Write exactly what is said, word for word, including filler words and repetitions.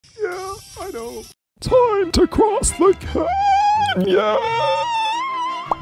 Yeah, I know. Time to cross the canyon!